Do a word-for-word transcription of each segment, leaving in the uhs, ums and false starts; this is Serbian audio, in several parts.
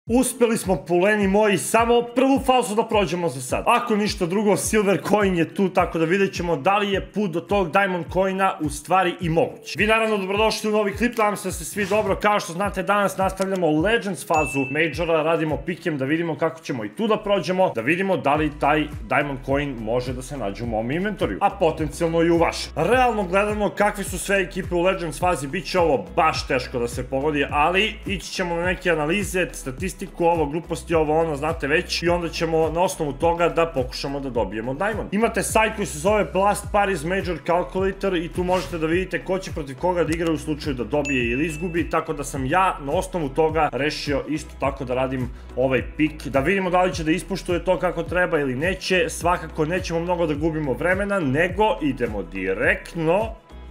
Uspeli smo, puleni moji, samo prvu fazu da prođemo za sad. Ako ništa drugo, Silver Coin je tu, tako da vidjet ćemo da li je put do tog Diamond Coina u stvari i moguć. Vi naravno dobrodošli u novi klip, nadam se da ste svi dobro. Kao što znate, danas nastavljamo Legends fazu Majora, radimo pikem da vidimo kako ćemo i tu da prođemo, da vidimo da li taj Diamond Coin može da se nađe u mom inventoriju, a potencijalno i u vašem. Realno gledano kakve su sve ekipe u Legends fazi, bit će ovo baš teško da se pogodi, ali ići ćemo na neke analize, statistike, ovo, gluposti, ovo, ono, znate već, i onda ćemo na osnovu toga da pokušamo da dobijemo Diamond. Imate sajt koji se zove Blast Paris Major Calculator i tu možete da vidite ko će protiv koga da igra u slučaju da dobije ili izgubi, tako da sam ja na osnovu toga rešio isto tako da radim ovaj pik, da vidimo da li će da ispoštuje to kako treba ili neće. Svakako nećemo mnogo da gubimo vremena, nego idemo direktno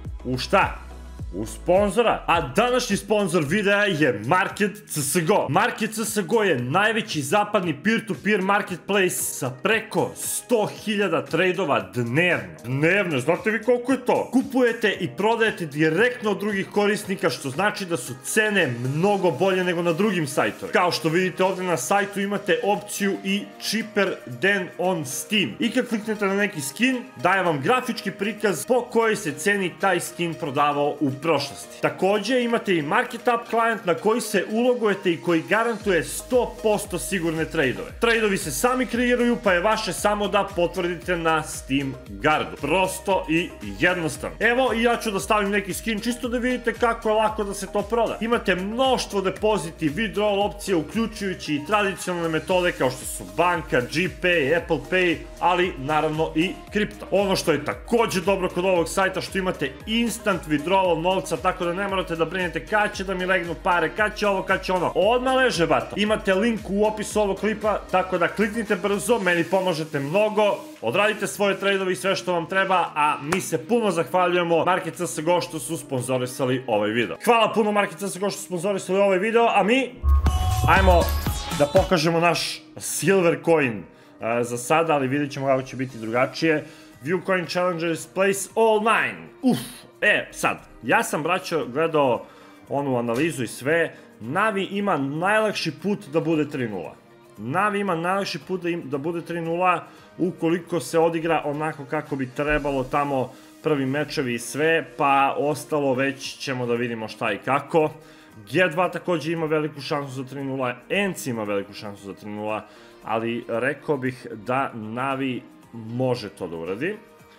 u šta? U sponzora. A današnji sponzor videa je Market C S G O. Market C S G O je najveći zapadni peer-to-peer marketplace sa preko sto hiljada trejdova dnevno. Dnevno, znate vi koliko je to? Kupujete i prodajete direktno od drugih korisnika, što znači da su cene mnogo bolje nego na drugim sajtovima. Kao što vidite ovdje na sajtu imate opciju i cheaper than on Steam. I kad kliknete na neki skin, daje vam grafički prikaz po kojoj se ceni taj skin prodavao u prošlosti. Također imate i Market Up klijent na koji se ulogujete i koji garantuje sto posto sigurne tradeove. Tradeovi se sami kreiraju, pa je vaše samo da potvrdite na Steam Guardu. Prosto i jednostavno. Evo, i ja ću da stavim neki skin čisto da vidite kako je lako da se to proda. Imate mnoštvo depoziti, withdrawal opcije, uključujući i tradicionalne metode kao što su banka, G-Pay, Apple Pay, ali naravno i kripto. Ono što je također dobro kod ovog sajta, što imate instant withdrawal novca, tako da ne morate da brinete kad će da mi legnu pare, kad će ovo, kad će ono. Odmah leže, bato. Imate link u opisu ovog klipa, tako da kliknite brzo, meni pomožete mnogo, odradite svoje tradeove i sve što vam treba, a mi se puno zahvaljujemo Market C S G O što su sponzorisali ovaj video. Hvala puno Market C S G O što su sponzorisali ovaj video, a mi ajmo da pokažemo naš Silver Coin za sada, ali vidjet ćemo kako će biti drugačije. View Coin Challengers Place All Nine. Uff. E, sad, ja sam, braćo, gledao onu analizu i sve. Navi ima najlakši put da bude tri nula. Navi ima najlakši put da bude tri nula ukoliko se odigra onako kako bi trebalo tamo prvi mečevi i sve, pa ostalo već ćemo da vidimo šta i kako. G dva također ima veliku šansu za tri nula, E N C ima veliku šansu za tri nula, ali rekao bih da Navi može to da uradi.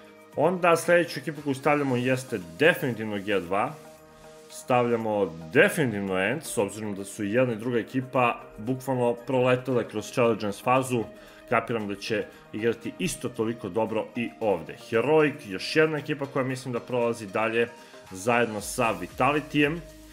Onda sljedeću ekipu koju stavljamo jeste definitivno G dva. Stavljamo definitivno E N C, s obzirom da su jedna i druga ekipa bukvalno proletele kroz Challengers fazu. Kapiram da će igrati isto toliko dobro i ovdje. Heroic, još jedna ekipa koja mislim da prolazi dalje zajedno sa Vitalityjem.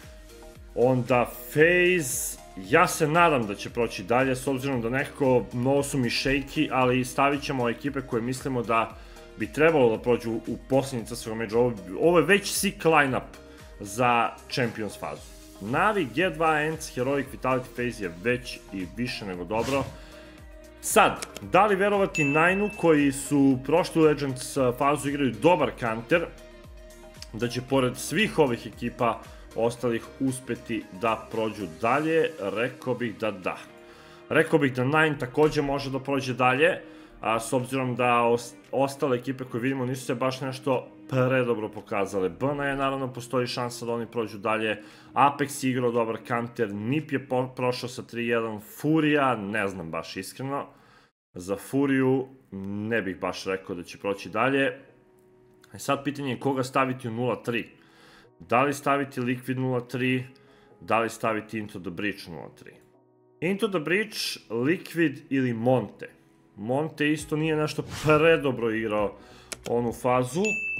Onda FaZe, ja se nadam da će proći dalje, s obzirom da nekako mnogo su mi šejki, ali stavit ćemo ekipe koje mislimo da bi trebalo da prođu u posljednji C S G O Major. Ovo je već sick line-up za Champions fazu. Navi, G dva, E N C, Heroic, Vitality, FaZe je već i više nego dobro. Sad, da li verovati Nine-u koji su prošli u Legends fazu, igraju dobar counter, da će pored svih ovih ekipa ostalih uspeti da prođu dalje? Rekao bih da da. Rekao bih da Nine također može da prođe dalje, a s obzirom da ostale ekipe koje vidimo nisu se baš nešto predobro pokazale. B N je naravno postoji šansa da oni prođu dalje. Apex je igrao dobar counter, N I P je prošao sa tri jedan, Furia, ne znam baš iskreno. Za Furiju ne bih baš rekao da će proći dalje. Sad pitanje je koga staviti u nula tri. Da li staviti Liquid nula tri, da li staviti Into the Breach nula tri. Into the Breach, Liquid ili Monte. Monte isto nije nešto predobro igrao onu fazu.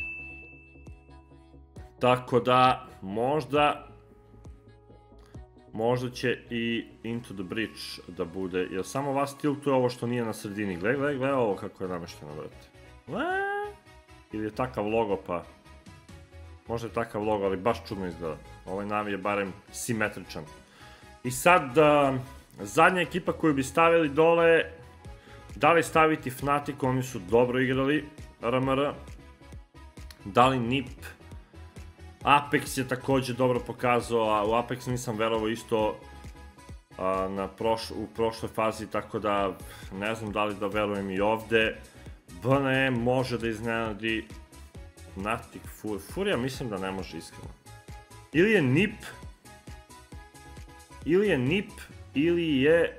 Tako da možda možda će i Into the Breach da bude, jer samo vas tiltuje ovo što nije na sredini. Gle, gle, gle ovo kako je namešteno, brate. Ili je takav logo, pa možda je takav logo, ali baš čudno izgleda. Ovaj Navi je barem simetričan. I sad, zadnja ekipa koju bi stavili dole, da li staviti Fnatic, oni su dobro igrali, R M R. Da li N I P, Apex je također dobro pokazao, a u Apex nisam verovao isto u prošloj fazi, tako da ne znam da li da verujem i ovde. B N E može da iznenadi. Fnatic, Furija mislim da ne može iskreno. Ili je N I P, ili je N I P, ili je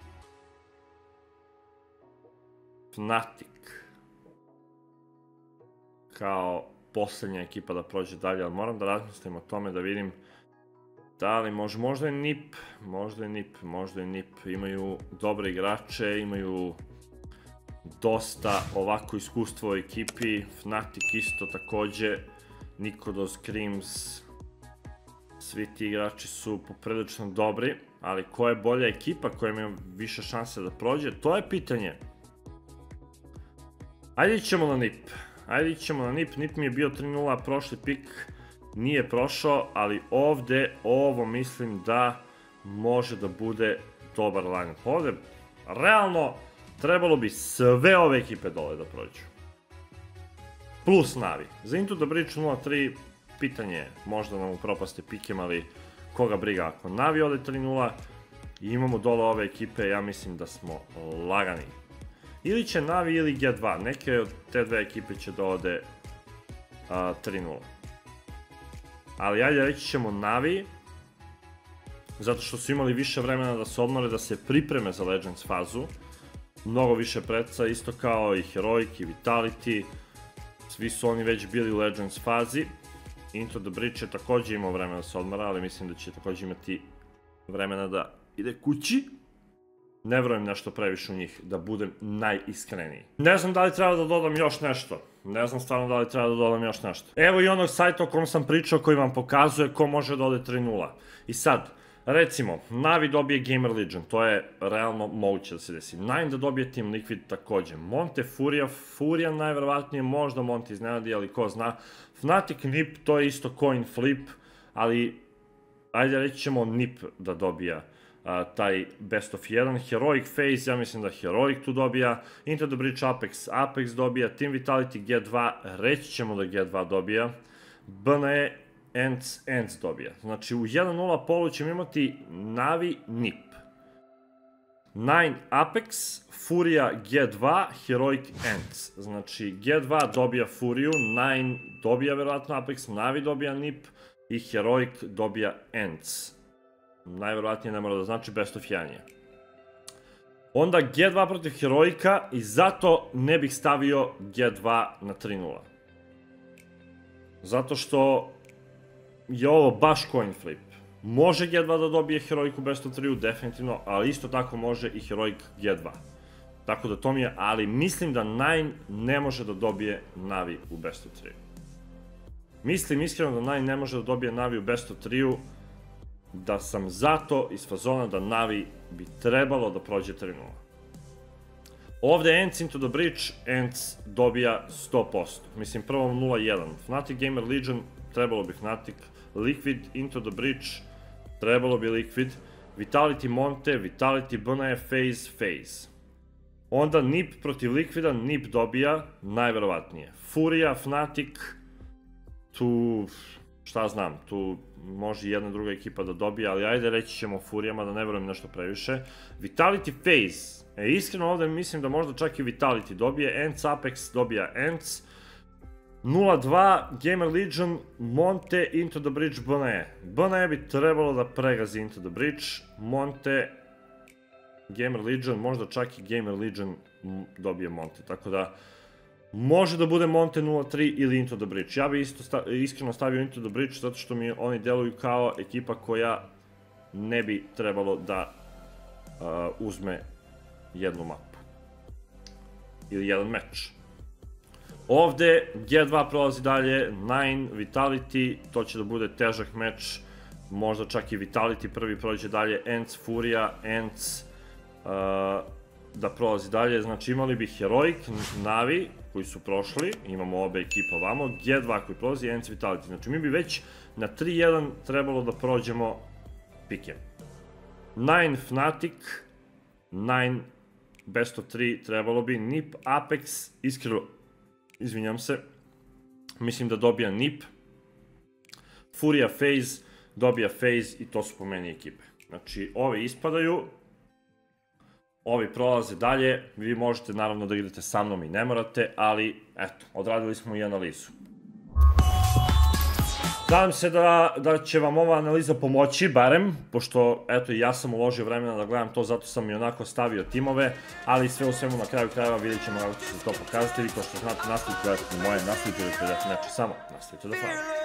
Fnatic kao poslednja ekipa da prođe dalje, ali moram da razmislim o tome da vidim da li može, možda je N I P, možda je N I P, možda je N I P, imaju dobre igrače, imaju dosta ovako iskustva u ekipi, Fnatic isto takođe, Nikodos, Krims, svi ti igrači su poprilično dobri, ali koja je bolja ekipa koja ima više šanse da prođe, to je pitanje. Ajde ićemo na N I P, ajde ićemo na N I P, N I P mi je bio tri nula, prošli pik nije prošao, ali ovde, ovo mislim da može da bude dobar line-up. Ovde, realno, trebalo bi sve ove ekipe dole da prođu. Plus Navi. Za Into the Bridge nula tri, pitanje je, možda nam upropaste pikem, ali koga briga ako Navi ode tri nula i imamo dole ove ekipe, ja mislim da smo lagani. Ili će Navi ili G dva, neke od te dve ekipe će da ode tri nula. Ali ajde reći ćemo Navi, zato što su imali više vremena da se odmore, da se pripreme za Legends fazu. Mnogo više preca, isto kao i Heroic i Vitality. Svi su oni već bili u Legends fazi. Into the Bridge je takođe imao vremena da se odmara, ali mislim da će takođe imati vremena da ide kući. Ne verujem nešto previše u njih, da budem najiskreniji. Ne znam da li treba da dodam još nešto. Ne znam stvarno da li treba da dodam još nešto. Evo i onog sajta o kom sam pričao, koji vam pokazuje ko može da ode tri nula. I sad, recimo, Navi dobije Gamer Legion, to je realno moguće da se desi. Nine da dobije Team Liquid takođe. Monte, Furija, Furija najverovatnije, možda Monte iznenadi, ali ko zna. Fnatic, N I P, to je isto coin flip, ali ajde reći ćemo N I P da dobija taj best of jedan. Heroic FaZe, ja mislim da Heroic tu dobija. Into the Bridge Apex, Apex dobija. Team Vitality G dva, reći ćemo da G dva dobija. B N E, Ents, Ents dobija. Znači u jedan nula polu ćemo imati Navi, N I P. Nine Apex, Furija G dva, Heroic Ents. Znači G dva dobija Furiju, Nine dobija verovatno Apex, Navi dobija N I P i Heroic dobija Ents. Najverovatnije ne mora da znači best of jedan je. Onda G dva protiv Heroika i zato ne bih stavio G dva na tri nula. Zato što je ovo baš coin flip. Može G dva da dobije Heroic u best of tri, definitivno, ali isto tako može i Heroic G dva. Tako da to mi je, ali mislim da Nine ne može da dobije Navi u best of tri. Mislim iskreno da Nine ne može da dobije Navi u best of tri, da sam zato iz fazona da Navi bi trebalo da prođe tri nula. Ovde Ents Into the Bridge, Ents dobija sto posto. Mislim prvo nula jedan. Fnatic Gamer Legion, trebalo bi Fnatic. Liquid Into the Bridge, trebalo bi Liquid. Vitality Monte, Vitality B N E, FaZe, FaZe. Onda N I P protiv Liquida, N I P dobija, najverovatnije. Furija, Fnatic, tu, šta znam, tu može jedna druga ekipa da dobije, ali ajde reći ćemo Furijama da ne verujem nešto previše. Vitality FaZe, e iskreno ovde mislim da možda čak i Vitality dobije, Ents Apex dobija Ents, nula dva Gamer Legion, Monte, Into the Bridge, B N E. B N E bi trebalo da pregazi Into the Bridge, Monte, Gamer Legion, možda čak i Gamer Legion dobije Monte, tako da može da bude Monte nula tri ili Into the Bridge. Ja bih isto iskreno stavio Into the Bridge zato što mi oni deluju kao ekipa koja ne bi trebalo da uzme jednu mapu. Ili jedan meč. Ovde G dva prolazi dalje, Nine, Vitality, to će da bude težak meč. Možda čak i Vitality prvi prođe dalje, Ents, Furija, Ents da prolazi dalje. Znači imali bi Heroic, Navi koji su prošli, imamo obe ekipa ovamo, G dva koji prolazi, Ents, Vitality. Znači mi bi već na tri jedan trebalo da prođemo pikem. Nine Fnatic, Nine best of tri trebalo bi, N I P, Apex, iskreno, izvinjam se, mislim da dobija N I P, Furija FaZe, dobija FaZe i to su po meni ekipe. Znači, ovi ispadaju, ovi prolaze dalje, vi možete naravno da idete sa mnom i ne morate, ali eto, odradili smo i analizu. Nadam se da, da će vam ova analiza pomoći, barem, pošto, eto, i ja sam uložio vremena da gledam to, zato sam i onako stavio timove, ali sve u svemu na kraju krajeva vidjet ćemo kako će se to pokazati, vi kao što znate, nastavite gledati na moje, nastavite da gledate, znači samo nastavite da hvala.